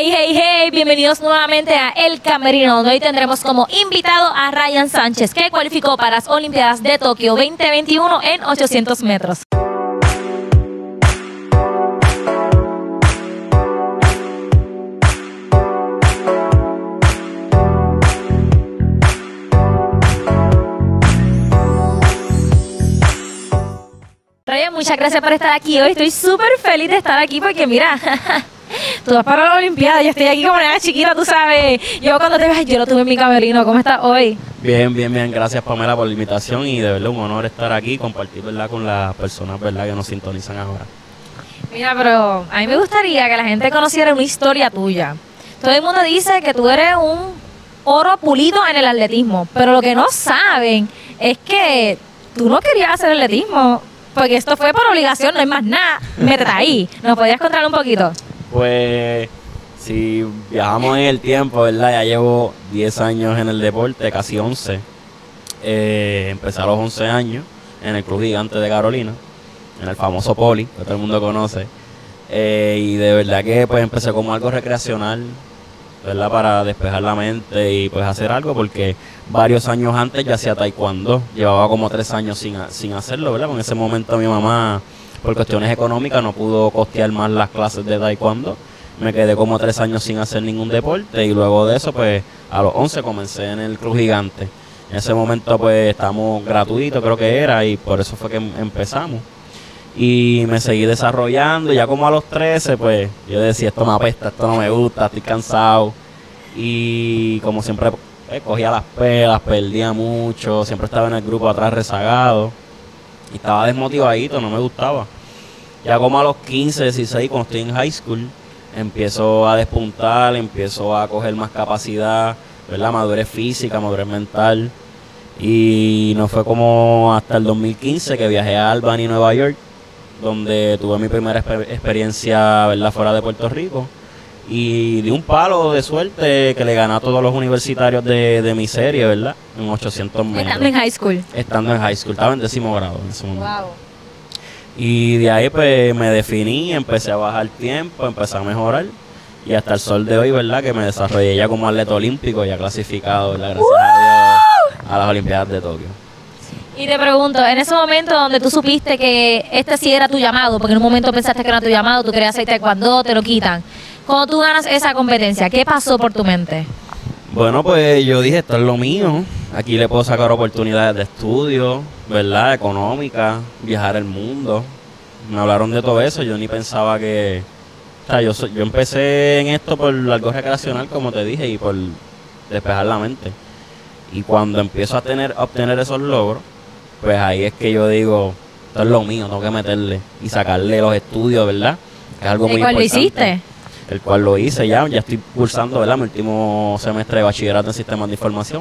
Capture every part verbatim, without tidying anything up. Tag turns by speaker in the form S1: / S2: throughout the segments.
S1: Hey, hey, hey, bienvenidos nuevamente a El Camerino, donde hoy tendremos como invitado a Ryan Sánchez, que cualificó para las Olimpiadas de Tokio veinte veintiuno en ochocientos metros. Ryan, muchas gracias por estar aquí hoy. Estoy súper feliz de estar aquí porque mira, tú vas para la Olimpiada, yo estoy aquí como una chiquita, tú sabes. Yo cuando te ves, yo lo tuve en mi camerino. ¿Cómo estás hoy?
S2: Bien, bien, bien. Gracias, Pamela, por la invitación y de verdad un honor estar aquí y compartir, ¿verdad?, con las personas, ¿verdad?, que nos sintonizan ahora.
S1: Mira, pero a mí me gustaría que la gente conociera una historia tuya. Todo el mundo dice que tú eres un oro pulido en el atletismo, pero lo que no saben es que tú no querías hacer atletismo, porque esto fue por obligación, no hay más nada. Métete ahí. ¿Nos podrías contar un poquito?
S2: Pues, si viajamos en el tiempo, ¿verdad? Ya llevo diez años en el deporte, casi once. Eh, empecé a los once años en el Club Gigante de Carolina, en el famoso Poli, que todo el mundo conoce. Eh, y de verdad que pues empecé como algo recreacional, ¿verdad?, para despejar la mente y pues hacer algo, porque varios años antes ya hacía taekwondo. Llevaba como tres años sin, sin hacerlo, ¿verdad? En ese momento mi mamá, por cuestiones económicas, no pudo costear más las clases de taekwondo. Me quedé como tres años sin hacer ningún deporte y luego de eso, pues a los once comencé en el Club Gigante. En ese momento pues estamos gratuitos, creo que era, y por eso fue que empezamos. Y me seguí desarrollando y ya como a los trece, pues yo decía, esto me apesta, esto no me gusta, estoy cansado. Y como siempre, eh, cogía las pelas, perdía mucho, siempre estaba en el grupo atrás rezagado. Y estaba desmotivadito, no me gustaba. Ya como a los quince, dieciséis, cuando estoy en high school, empiezo a despuntar, empiezo a coger más capacidad, ¿verdad?, madurez física, madurez mental. Y no fue como hasta el dos mil quince que viajé a Albany, Nueva York, donde tuve mi primera exper experiencia, ¿verdad?, fuera de Puerto Rico. Y di un palo de suerte que le gané a todos los universitarios de, de mi serie, ¿verdad?, en ochocientos metros.
S1: Estando en high school.
S2: Estando en high school, estaba en décimo grado en ese momento.
S1: Wow.
S2: Y de ahí pues me definí, empecé a bajar tiempo, empecé a mejorar. Y hasta el sol de hoy, ¿verdad?, que me desarrollé ya como atleta olímpico, ya clasificado, ¿verdad?, gracias ¡Uh! a Dios, a las Olimpiadas de Tokio.
S1: Y te pregunto, en ese momento donde tú supiste que este sí era tu llamado, porque en un momento pensaste que era tu llamado, tú querías hacer taekwondo, te lo quitan. Cuando tú ganas esa competencia, ¿qué pasó por tu mente?
S2: Bueno, pues yo dije, esto es lo mío. Aquí le puedo sacar oportunidades de estudio, ¿verdad?, económica, viajar el mundo. Me hablaron de todo eso, yo ni pensaba que... O sea, yo, yo empecé en esto por algo recreacional, como te dije, y por despejar la mente. Y cuando empiezo a tener, a obtener esos logros, pues ahí es que yo digo, esto es lo mío, tengo que meterle y sacarle los estudios, ¿verdad?, que es algo muy importante.
S1: ¿El cual lo hiciste?
S2: El cual lo hice ya, ya estoy cursando, ¿verdad?, mi último semestre de bachillerato en sistemas de información.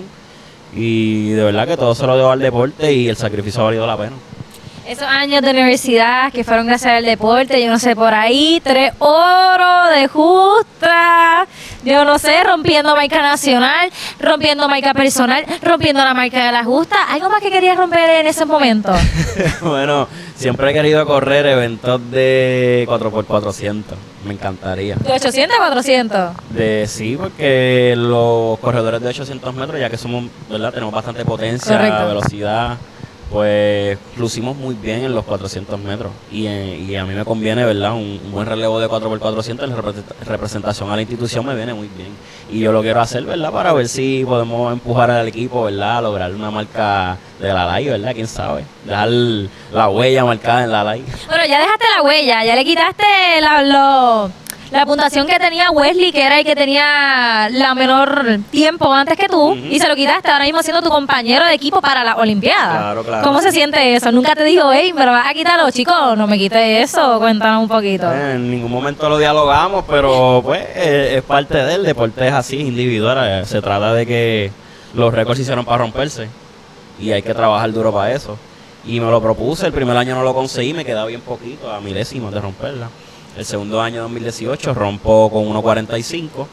S2: Y de verdad que todo se lo debo al deporte y el sacrificio ha valido la pena.
S1: Esos años de universidad que fueron gracias al deporte, yo no sé, por ahí, tres oro de justa, yo no sé, rompiendo marca nacional, rompiendo marca personal, rompiendo la marca de la justa. ¿Algo más que querías romper en ese momento?
S2: Bueno, siempre he querido correr eventos de cuatro por cuatrocientos, me encantaría.
S1: ¿De ochocientos a cuatrocientos?
S2: De, sí, porque los corredores de ochocientos metros, ya que somos, ¿verdad?, tenemos bastante potencia,
S1: correcto,
S2: velocidad, pues lucimos muy bien en los cuatrocientos metros y, eh, y a mí me conviene, ¿verdad?, un, un buen relevo de cuatro por cuatrocientos, la representación a la institución me viene muy bien y yo lo quiero hacer, ¿verdad?, para ver si podemos empujar al equipo, ¿verdad?, a lograr una marca de la L A I, ¿verdad?, quién sabe, dejar la huella marcada en la L A I. Bueno,
S1: ya dejaste la huella, ya le quitaste la, lo, la puntuación que tenía Wesley, que era el que tenía la menor tiempo antes que tú, uh-huh, y se lo quitaste ahora mismo siendo tu compañero de equipo para la Olimpiada.
S2: Claro, claro.
S1: ¿Cómo se siente eso? ¿Nunca te dijo, hey, me lo vas a quitar, los chicos? No me quites eso, cuéntanos un poquito.
S2: Eh, en ningún momento lo dialogamos, pero pues eh, es parte del deporte, es así, individual. Se trata de que los récords se hicieron para romperse y hay que trabajar duro para eso. Y me lo propuse, el primer año no lo conseguí, me quedaba bien poquito, a milésimos de romperla. El segundo año, dos mil dieciocho, rompo con uno cuarenta y cinco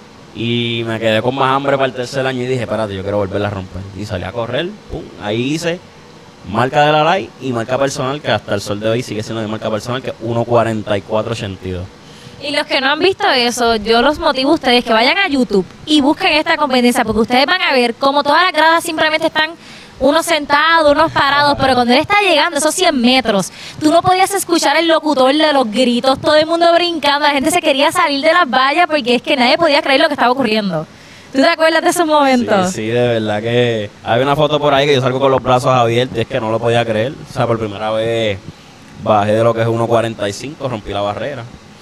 S2: y me quedé con más hambre para el tercer año y dije, espérate, yo quiero volverla a romper. Y salí a correr, pum, ahí hice marca de la L A I y marca personal, que hasta el sol de hoy sigue siendo mi marca personal, que es uno cuarenta y cuatro ochenta y dos.
S1: Y los que no han visto eso, yo los motivo a ustedes que vayan a YouTube y busquen esta competencia, porque ustedes van a ver cómo todas las gradas simplemente están unos sentados, unos parados, pero cuando él está llegando esos cien metros, tú no podías escuchar el locutor de los gritos, todo el mundo brincando, la gente se quería salir de las vallas porque es que nadie podía creer lo que estaba ocurriendo. ¿Tú te acuerdas de esos momentos?
S2: Sí, sí, de verdad que hay una foto por ahí que yo salgo con los brazos abiertos, es que no lo podía creer. O sea, por primera vez bajé de lo que es uno cuarenta y cinco, rompí la barrera.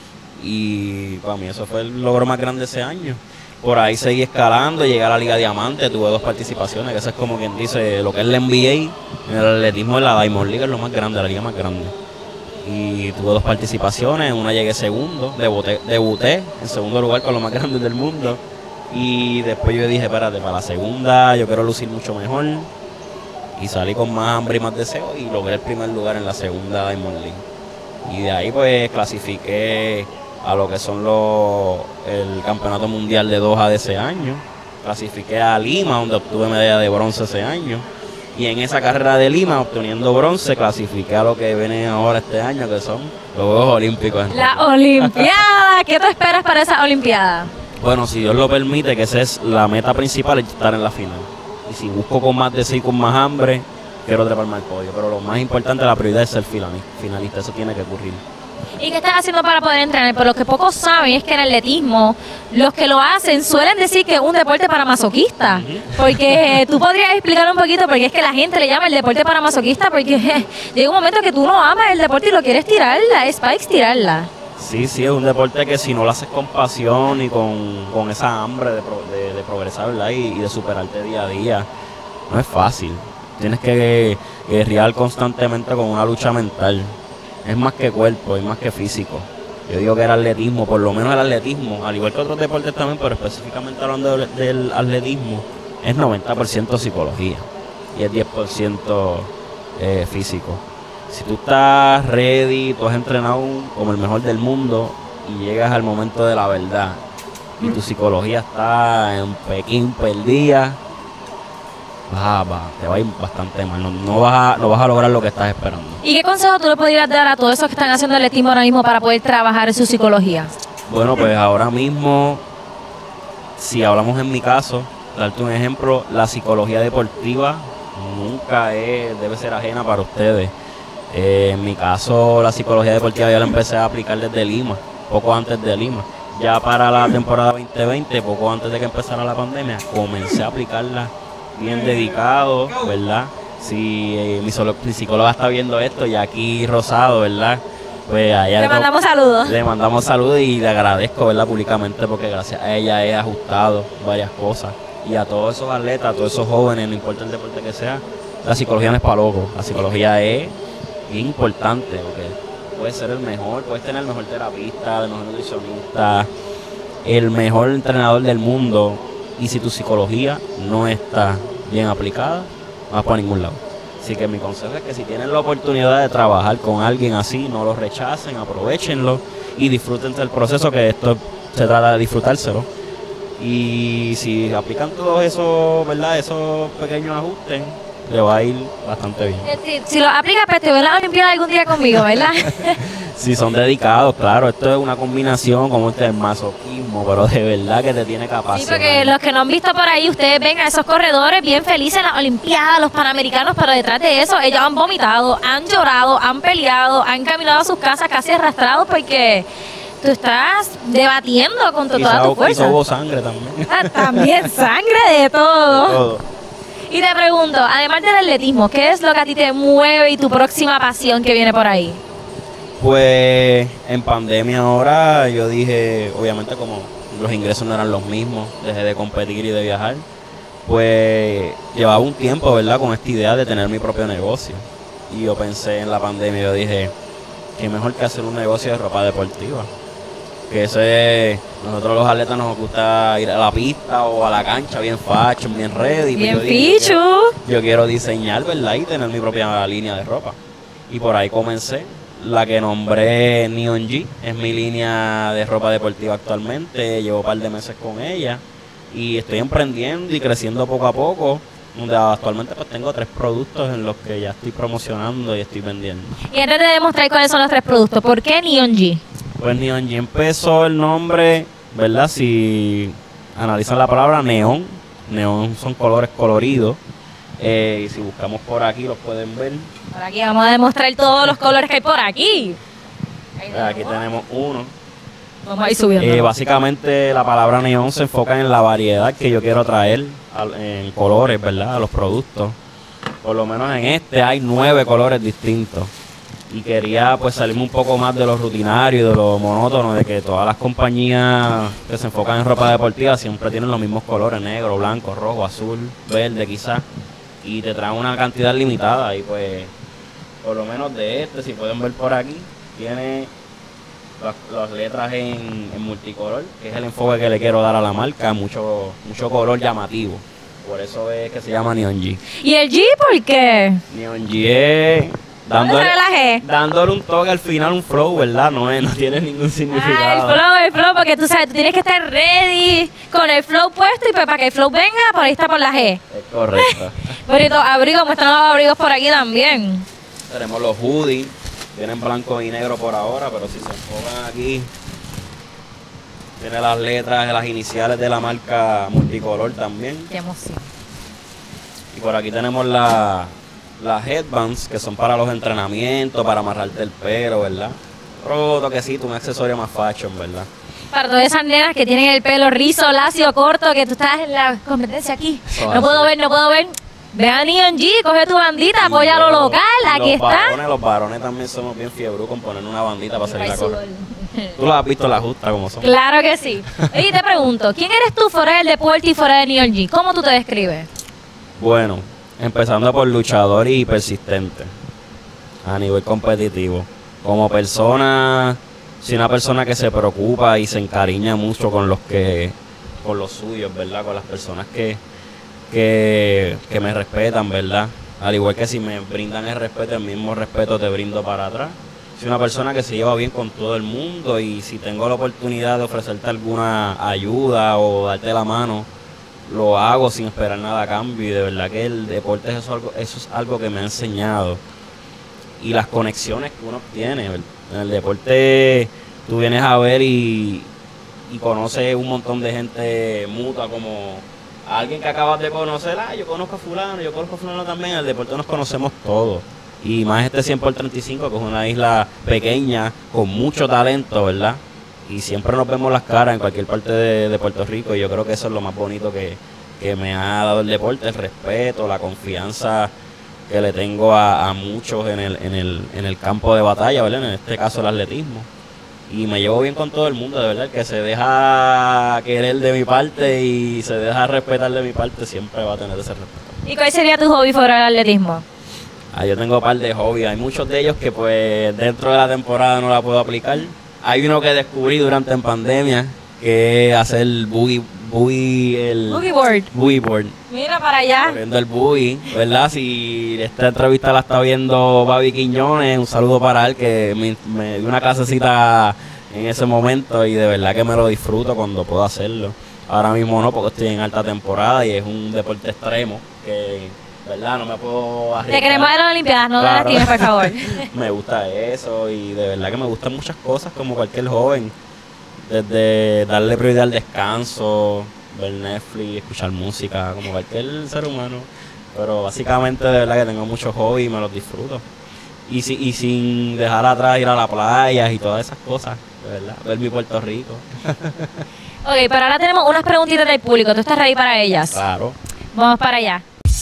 S2: Y para mí eso fue el logro más grande ese año. Por ahí seguí escalando, llegué a la Liga Diamante, tuve dos participaciones, que eso es como quien dice lo que es la N B A, en el atletismo en la Diamond League es lo más grande, la liga más grande. Y tuve dos participaciones, en una llegué segundo, debuté, debuté en segundo lugar con los más grandes del mundo. Y después yo dije, espérate, para la segunda yo quiero lucir mucho mejor. Y salí con más hambre y más deseo y logré el primer lugar en la segunda Diamond League. Y de ahí pues clasifiqué a lo que son los el campeonato mundial de Doha de ese año. Clasifiqué a Lima, donde obtuve medalla de bronce ese año. Y en esa carrera de Lima, obteniendo bronce, clasifiqué a lo que viene ahora este año, que son los Juegos Olímpicos.
S1: La Olimpiada. ¿Qué te esperas para esa Olimpiada?
S2: Bueno, si Dios lo permite, que esa es la meta principal, es estar en la final. Y si busco con más deseo y con más hambre, quiero treparme al podio. Pero lo más importante, la prioridad es ser finalista. Eso tiene que ocurrir.
S1: ¿Y qué estás haciendo para poder entrenar? Pero lo que pocos saben es que en el atletismo, los que lo hacen suelen decir que es un deporte para masoquistas. Porque eh, tú podrías explicar un poquito, porque es que la gente le llama el deporte para masoquistas, porque eh, llega un momento que tú no amas el deporte y lo quieres tirarla, es para tirarla.
S2: Sí, sí, es un deporte que si no lo haces con pasión y con, con esa hambre de, pro, de, de progresar, ¿verdad? Y, y de superarte día a día, no es fácil. Tienes que guerrear constantemente con una lucha mental. Es más que cuerpo, es más que físico. Yo digo que el atletismo, por lo menos el atletismo, al igual que otros deportes también, pero específicamente hablando del, del atletismo, es noventa por ciento psicología y es diez por ciento eh, físico. Si tú estás ready, tú has entrenado como el mejor del mundo y llegas al momento de la verdad y tu psicología está en Pekín perdida, va, va, te va a ir bastante mal, no, no, vas a, no vas a lograr lo que estás esperando.
S1: ¿Y qué consejo tú le podrías dar a todos esos que están haciendo atletismo ahora mismo para poder trabajar en su psicología?
S2: Bueno, pues ahora mismo, si hablamos en mi caso, darte un ejemplo, la psicología deportiva nunca es, debe ser ajena para ustedes. Eh, en mi caso, la psicología deportiva yo la empecé a aplicar desde Lima, poco antes de Lima. Ya para la temporada veinte veinte, poco antes de que empezara la pandemia, comencé a aplicarla bien dedicado, ¿verdad? Si eh, mi, solo, mi psicóloga está viendo esto, y aquí Rosado, ¿verdad? Pues a ella
S1: le mandamos no, saludos.
S2: Le mandamos saludos y le agradezco, ¿verdad? Públicamente, porque gracias a ella he ajustado varias cosas. Y a todos esos atletas, a todos esos jóvenes, no importa el deporte que sea, la psicología no es para locos. La psicología es bien importante, porque puedes ser el mejor, puedes tener el mejor terapista, el mejor nutricionista, el mejor entrenador del mundo, y si tu psicología no está bien aplicada, no vas para ningún lado. Así que mi consejo es que si tienen la oportunidad de trabajar con alguien así, no lo rechacen, aprovechenlo y disfruten del proceso, que esto se trata de disfrutárselo. Y si aplican todos esos, ¿verdad? Esos pequeños ajustes, le va a ir bastante bien.
S1: Si, si lo aplicas, pues te voy a la Olimpiada algún día conmigo, ¿verdad?
S2: Si son dedicados, claro, esto es una combinación como este masoquismo, pero de verdad que te tiene capacidad.
S1: Sí, porque los que no han visto por ahí, ustedes ven a esos corredores bien felices en las Olimpiadas, los Panamericanos, pero detrás de eso ellos han vomitado, han llorado, han peleado, han caminado a sus casas casi arrastrados porque tú estás debatiendo con tu, toda tu fuerza.
S2: Y hubo sangre también.
S1: Ah, también sangre de todo.
S2: De todo.
S1: Y te pregunto, además del atletismo, ¿qué es lo que a ti te mueve y tu próxima pasión que viene por ahí?
S2: Pues en pandemia ahora yo dije, obviamente como los ingresos no eran los mismos, dejé de competir y de viajar, pues llevaba un tiempo, ¿verdad?, con esta idea de tener mi propio negocio. Y yo pensé en la pandemia, yo dije, qué mejor que hacer un negocio de ropa deportiva. Que ese, nosotros los atletas nos gusta ir a la pista o a la cancha bien fashion, bien ready.
S1: Bien
S2: fichu.
S1: Yo,
S2: yo quiero diseñar, ¿verdad?, y tener mi propia línea de ropa. Y por ahí comencé. La que nombré Neon G es mi línea de ropa deportiva actualmente. Llevo un par de meses con ella y estoy emprendiendo y creciendo poco a poco. Donde actualmente pues tengo tres productos en los que ya estoy promocionando y estoy vendiendo.
S1: Y antes de demostrar cuáles son los tres productos, ¿por qué Neon G?
S2: Pues Neon G empezó el nombre, ¿verdad? Si analizan la palabra neón, neón son colores coloridos. Eh, y si buscamos por aquí, los pueden ver.
S1: Por aquí vamos a demostrar todos los colores que hay por aquí. Ahí
S2: Aquí tenemos uno.
S1: Vamos a ir subiendo.
S2: Eh, básicamente la palabra neón se enfoca en la variedad que yo quiero traer al, en colores, ¿verdad? A los productos. Por lo menos en este hay nueve colores distintos. Y quería pues salirme un poco más de lo rutinario y de lo monótono, de que todas las compañías que se enfocan en ropa deportiva siempre tienen los mismos colores, negro, blanco, rojo, azul, verde quizás. Y te traen una cantidad limitada y pues por lo menos de este, si pueden ver por aquí, tiene las, las letras en, en multicolor, que es el enfoque que le quiero dar a la marca, mucho, mucho color llamativo. Por eso es que se llama Neon G.
S1: ¿Y el G por qué?
S2: Neon G es dándole,
S1: G?
S2: dándole un toque al final, un flow, ¿verdad? No, es, no tiene ningún significado.
S1: Ah, el flow, el flow, porque tú sabes, tú tienes que estar ready con el flow puesto y pues para que el flow venga, por ahí está por la G.
S2: Es correcto.
S1: Bonito abrigo, muestran los abrigos por aquí también.
S2: Tenemos los hoodies, tienen blanco y negro por ahora, pero si se enfocan aquí, tiene las letras, las iniciales de la marca multicolor también.
S1: Qué emoción.
S2: Y por aquí tenemos la, las headbands, que son para los entrenamientos, para amarrarte el pelo, ¿verdad? Otro toquecito, un accesorio más fashion, ¿verdad?
S1: Para todas esas nenas que tienen el pelo rizo, lacio, corto, que tú estás en la competencia aquí.
S2: Eso
S1: No puedo
S2: así.
S1: ver, no puedo ver. Ve a Neon G, coge tu bandita, apoya lo
S2: Y los-
S1: local,
S2: y
S1: aquí
S2: los
S1: está.
S2: Varones, los varones también somos bien fiebru con poner una bandita para salir a correr. Tú las has visto las justas como son.
S1: Claro que sí. Oye, te pregunto, ¿quién eres tú fuera del deporte y fuera de Neon G? ¿Cómo tú te describes?
S2: Bueno, empezando por luchador y persistente a nivel competitivo. Como persona, soy una persona que se preocupa y se encariña mucho con los que, con los suyos, ¿verdad? Con las personas que, que, que me respetan, ¿verdad? Al igual que si me brindan el respeto, el mismo respeto te brindo para atrás. Soy una persona que se lleva bien con todo el mundo y si tengo la oportunidad de ofrecerte alguna ayuda o darte la mano, lo hago sin esperar nada a cambio y de verdad que el deporte es eso, algo, eso es algo que me ha enseñado y las conexiones que uno obtiene. En el deporte tú vienes a ver y, y conoces un montón de gente mutua como a alguien que acabas de conocer. Ah, yo conozco a fulano, yo conozco a fulano también. En el deporte nos conocemos todos y más este cien por treinta y cinco, que es una isla pequeña con mucho talento, ¿verdad? Y siempre nos vemos las caras en cualquier parte de, de Puerto Rico y yo creo que eso es lo más bonito que, que me ha dado el deporte, el respeto, la confianza que le tengo a, a muchos en el, en, el, en el campo de batalla, ¿verdad? En este caso el atletismo. Y me llevo bien con todo el mundo, de verdad, el que se deja querer de mi parte y se deja respetar de mi parte siempre va a tener ese respeto.
S1: ¿Y cuál sería tu hobby fuera del atletismo?
S2: Ah, yo tengo un par de hobbies, hay muchos de ellos que pues dentro de la temporada no la puedo aplicar. Hay uno que descubrí durante en pandemia, que es hacer boogie, boogie, el
S1: Boogie board.
S2: boogie board,
S1: Mira para allá.
S2: corriendo el boogie, ¿verdad? Si esta entrevista la está viendo Babi Quiñones, un saludo para él, que me, me dio una clasecita en ese momento y de verdad que me lo disfruto cuando puedo hacerlo. Ahora mismo no, porque estoy en alta temporada y es un deporte extremo que, ¿verdad? No me puedo
S1: Te
S2: arriesgar.
S1: queremos de las Olimpiadas, no
S2: Claro.
S1: te lastimes, por favor.
S2: Me gusta eso y de verdad que me gustan muchas cosas como cualquier joven. Desde darle prioridad al descanso, ver Netflix, escuchar música, como cualquier ser humano. Pero básicamente de verdad que tengo muchos hobbies y me los disfruto. Y, si, y sin dejar atrás ir a la playa y todas esas cosas, de verdad, ver mi Puerto Rico.
S1: Ok, pero ahora tenemos unas preguntitas del público. ¿Tú estás ready para ellas?
S2: Claro.
S1: Vamos para allá.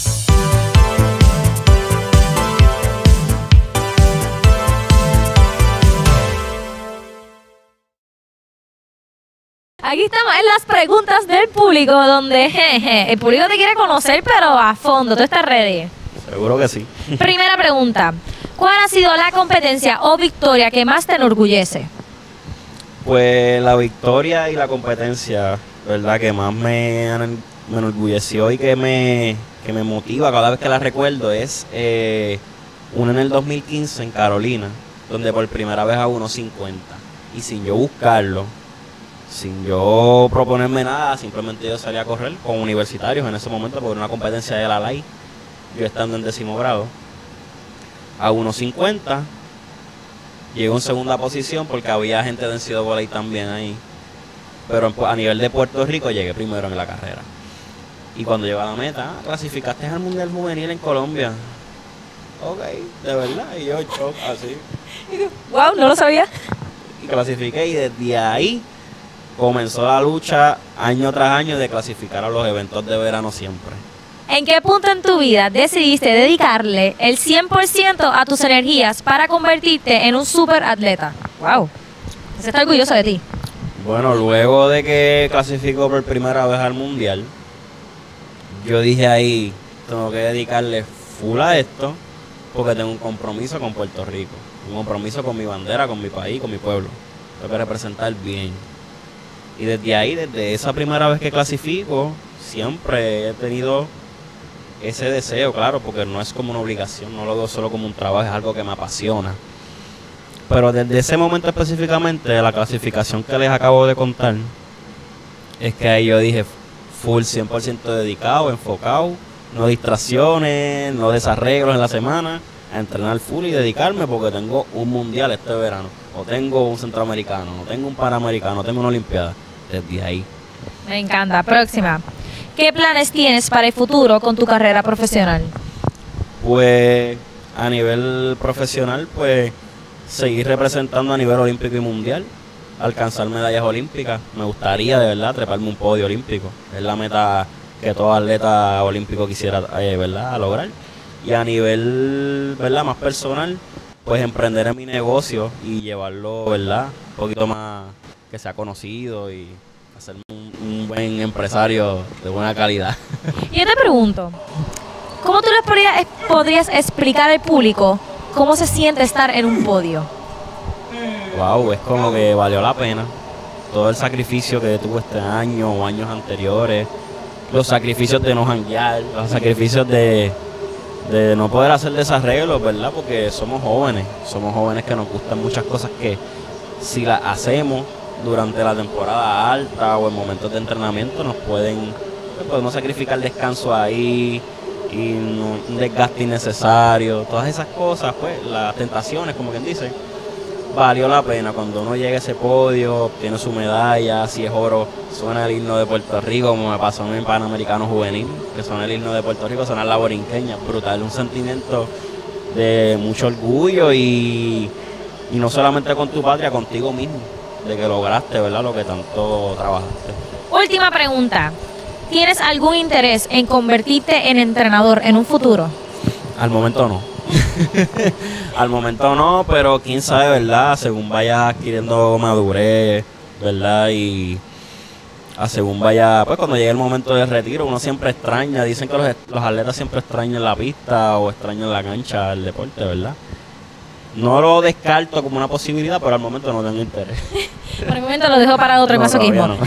S1: Aquí estamos en las preguntas del público, donde jeje, el público te quiere conocer, pero a fondo. ¿Tú estás ready?
S2: Seguro que sí.
S1: Primera pregunta. ¿Cuál ha sido la competencia o victoria que más te enorgullece?
S2: Pues la victoria y la competencia, verdad, que más me, me enorgulleció y que me, que me motiva cada vez que la recuerdo es eh, una en el dos mil quince en Carolina, donde por primera vez a uno cincuenta. Y sin yo buscarlo, sin yo proponerme nada, simplemente yo salí a correr con universitarios en ese momento por una competencia de la L A I, yo estando en décimo grado, a uno cincuenta. Llegué en segunda posición porque había gente de N C A A también ahí. Pero a nivel de Puerto Rico llegué primero en la carrera. Y cuando llegué a la meta, ah, clasificaste al Mundial Juvenil en Colombia. Ok, de verdad. Y yo, shock, así.
S1: Wow, no lo sabía.
S2: Y clasifiqué y desde ahí comenzó la lucha año tras año de clasificar a los eventos de verano siempre.
S1: ¿En qué punto en tu vida decidiste dedicarle el cien por ciento a tus energías para convertirte en un super atleta? Wow. Se está orgulloso de ti.
S2: Bueno, luego de que clasificó por primera vez al Mundial, yo dije ahí, tengo que dedicarle full a esto porque tengo un compromiso con Puerto Rico, un compromiso con mi bandera, con mi país, con mi pueblo. Tengo que representar bien. Y desde ahí, desde esa primera vez que clasifico, siempre he tenido ese deseo, claro, porque no es como una obligación, no lo veo solo como un trabajo, es algo que me apasiona. Pero desde ese momento específicamente, la clasificación que les acabo de contar, es que ahí yo dije full cien por ciento dedicado, enfocado, no distracciones, no desarreglos en la semana, a entrenar full y dedicarme porque tengo un mundial este verano, o tengo un centroamericano, o tengo un panamericano, o tengo una olimpiada, desde ahí.
S1: Me encanta. Próxima. ¿Qué planes tienes para el futuro con tu carrera profesional?
S2: Pues a nivel profesional, pues seguir representando a nivel olímpico y mundial, alcanzar medallas olímpicas. Me gustaría de verdad treparme un podio olímpico. Es la meta que todo atleta olímpico quisiera eh, ¿verdad? lograr. Y a nivel ¿verdad? más personal, pues emprender en mi negocio y llevarlo ¿verdad? un poquito más que sea conocido y ser un, un buen empresario de buena calidad.
S1: Y yo te pregunto, ¿cómo tú les podrías, podrías explicar al público cómo se siente estar en un podio?
S2: Wow, es como que valió la pena. Todo el sacrificio que tuvo este año o años anteriores, los sacrificios de no janguear, los sacrificios de, de no poder hacer desarreglos, ¿verdad? Porque somos jóvenes, somos jóvenes que nos gustan muchas cosas que si las hacemos durante la temporada alta o en momentos de entrenamiento nos pueden, pues podemos sacrificar descanso ahí y no, un desgaste innecesario, todas esas cosas, pues las tentaciones, como quien dice, valió la pena. Cuando uno llega a ese podio, obtiene su medalla, si es oro, suena el himno de Puerto Rico, como me pasó en el Panamericano Juvenil, que suena el himno de Puerto Rico, suena la borinqueña, brutal, un sentimiento de mucho orgullo y, y no solamente con tu patria, contigo mismo, de que lograste, ¿verdad?, lo que tanto trabajaste.
S1: Última pregunta. ¿Tienes algún interés en convertirte en entrenador en un futuro?
S2: Al momento no. Al momento no, pero quién sabe, ¿verdad? Según vaya adquiriendo madurez, ¿verdad? Y a según vaya, pues cuando llegue el momento del retiro, uno siempre extraña. Dicen que los, los atletas siempre extrañan la pista o extrañan la cancha, el deporte, ¿verdad? No lo descarto como una posibilidad, pero al momento no tengo interés.
S1: Por el momento lo dejo para otro
S2: no,
S1: masoquismo.
S2: No.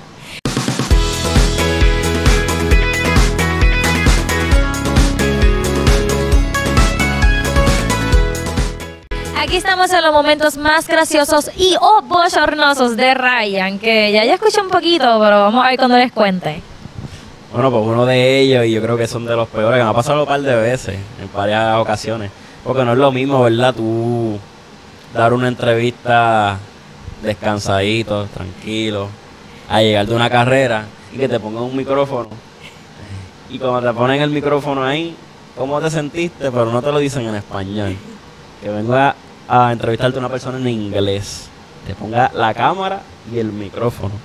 S1: Aquí estamos en los momentos más graciosos y o bochornosos de Ryan, que ya ya escuché un poquito, pero vamos a ver cuando les cuente.
S2: Bueno, pues uno de ellos, y yo creo que son de los peores, que me ha pasado un par de veces, en varias ocasiones. Porque no es lo mismo, ¿verdad? Tú dar una entrevista descansadito, tranquilo, a llegar de una carrera y que te pongan un micrófono. Y cuando te ponen el micrófono ahí, ¿cómo te sentiste? Pero no te lo dicen en español. Que venga a entrevistarte a una persona en inglés. Te ponga la cámara y el micrófono.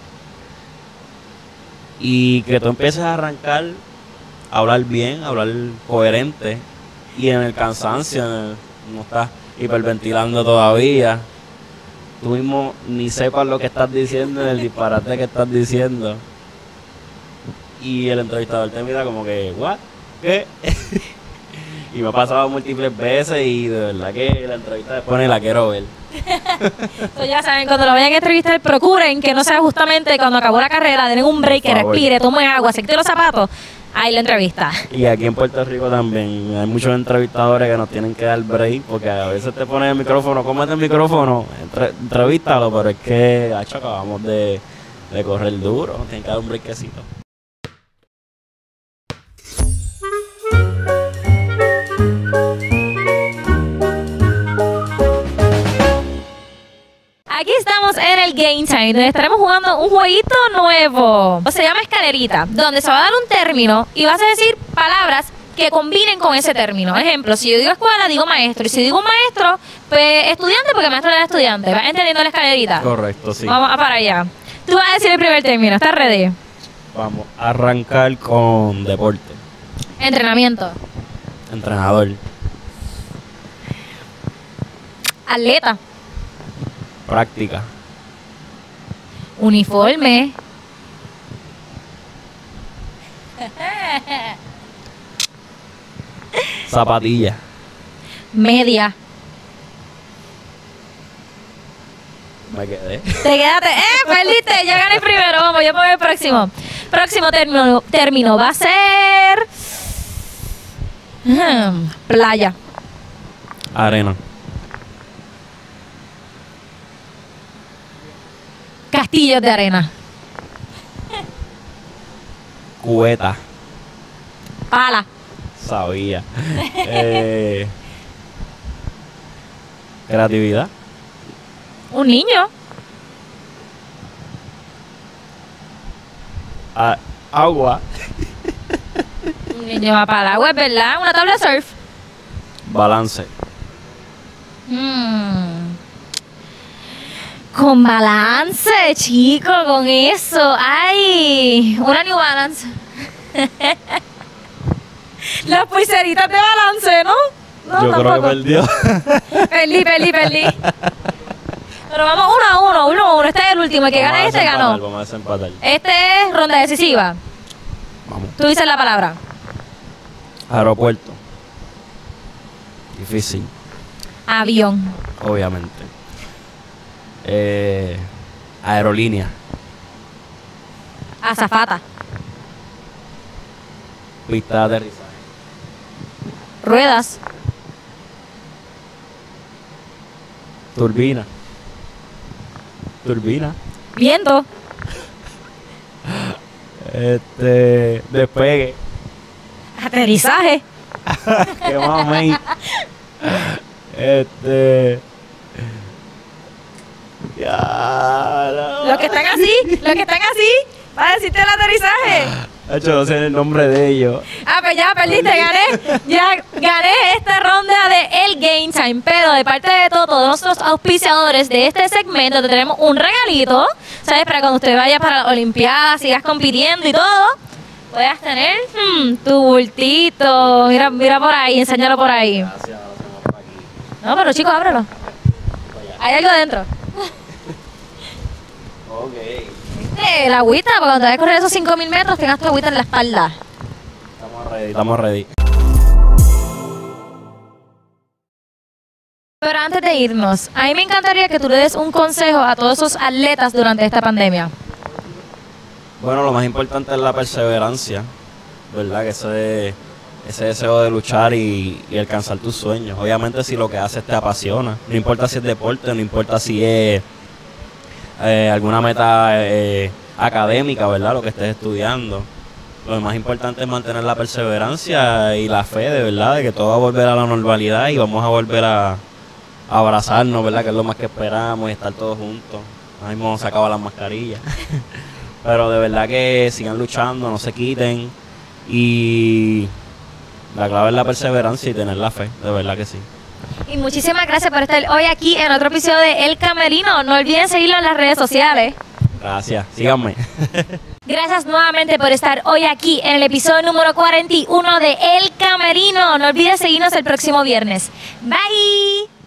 S2: Y que tú empieces a arrancar, a hablar bien, a hablar coherente. Y en el cansancio, en el, no estás hiperventilando todavía. Tú mismo ni sepas lo que estás diciendo, el disparate que estás diciendo. Y el entrevistador te mira como que, ¿what? ¿Qué? Y me ha pasado múltiples veces y de verdad que la entrevista después ni la quiero ver.
S1: Entonces ya saben, cuando lo vayan a entrevistar, procuren que no sea justamente cuando acabó la carrera, den un break, que respire, tome agua, se quite los zapatos. Ahí la entrevista.
S2: Y aquí en Puerto Rico también hay muchos entrevistadores que nos tienen que dar break porque a veces te ponen el micrófono, cómete el micrófono, entre, entrevístalo, pero es que hecho, acabamos de, de correr duro, tienen que dar un breakcito.
S1: Game Time, donde estaremos jugando un jueguito nuevo. Se llama Escalerita, donde se va a dar un término y vas a decir palabras que combinen con ese término. Ejemplo, si yo digo escuela, digo maestro. Y si digo maestro, pues estudiante, porque maestro es estudiante. ¿Vas entendiendo la escalerita?
S2: Correcto, sí.
S1: Vamos a para allá. Tú vas a decir el primer término. ¿Estás ready?
S2: Vamos a arrancar con deporte.
S1: Entrenamiento.
S2: Entrenador.
S1: Atleta.
S2: Práctica.
S1: Uniforme.
S2: Zapatilla.
S1: Media.
S2: Me quedé.
S1: Te quedaste. ¡Eh! Perdiste. Ya gané primero. Vamos, yo pongo el próximo. Próximo término, término va a ser. Hmm, playa.
S2: Arena.
S1: Castillos de arena.
S2: Cubeta.
S1: Pala.
S2: Sabía. eh, creatividad.
S1: Un niño.
S2: A- agua.
S1: Un niño va para el agua, es verdad. Una tabla de surf.
S2: Balance.
S1: Hmm. Con balance, chico, con eso. ¡Ay! Una New Balance. Las pulseritas de balance, ¿no? No,
S2: Yo creo que perdió.
S1: Perdí, perdí, perdí. Pero vamos uno a uno, uno a uno. Este es el último. El que
S2: Vamos
S1: gana
S2: a
S1: este
S2: desempatar,
S1: ganó.
S2: Vamos a desempatar.
S1: Este es ronda decisiva.
S2: Vamos.
S1: Tú dices la palabra.
S2: Aeropuerto. Difícil,
S1: Avión.
S2: obviamente. Eh, aerolínea.
S1: Azafata.
S2: Pista de aterrizaje.
S1: Ruedas.
S2: Turbina. Turbina.
S1: Viento.
S2: Este. Despegue.
S1: Aterrizaje.
S2: Qué mami. Este. Ya. No.
S1: Los que están así, los que están así, para decirte el aterrizaje.
S2: Hecho, no sé el nombre de ellos.
S1: Ah, pues ya perdiste, gané. Ya gané esta ronda de El Game Time. Pero de parte de todo, todos nuestros auspiciadores de este segmento, te tenemos un regalito. ¿Sabes? Para cuando usted vaya para la Olimpiada, sigas compitiendo y todo, puedas tener hmm, tu bultito. Mira, mira por ahí, enséñalo por ahí.
S2: Gracias, lo hacemos por aquí.
S1: No, pero chicos, ábrelo. Hay algo dentro.
S2: Ok.
S1: Eh, la agüita, para cuando te vayas a correr esos cinco mil metros, tengas tu agüita en la espalda.
S2: Estamos ready, estamos ready.
S1: Pero antes de irnos, a mí me encantaría que tú le des un consejo a todos esos atletas durante esta pandemia.
S2: Bueno, lo más importante es la perseverancia, ¿verdad? Que ese, ese deseo de luchar y, y alcanzar tus sueños. Obviamente si lo que haces te apasiona, no importa si es deporte, no importa si es eh, alguna meta eh, académica, ¿verdad? Lo que estés estudiando. Lo más importante es mantener la perseverancia y la fe, de verdad, de que todo va a volver a la normalidad y vamos a volver a, a abrazarnos, ¿verdad? Que es lo más que esperamos y estar todos juntos. Ahora mismo se acaban las mascarillas. Pero de verdad que sigan luchando, no se quiten. Y la clave es la perseverancia y tener la fe, de verdad que sí.
S1: Y muchísimas gracias por estar hoy aquí en otro episodio de El Camerino. No olviden seguirlo en las redes sociales.
S2: Gracias, síganme.
S1: Gracias nuevamente por estar hoy aquí en el episodio número cuarenta y uno de El Camerino. No olviden seguirnos el próximo viernes. Bye.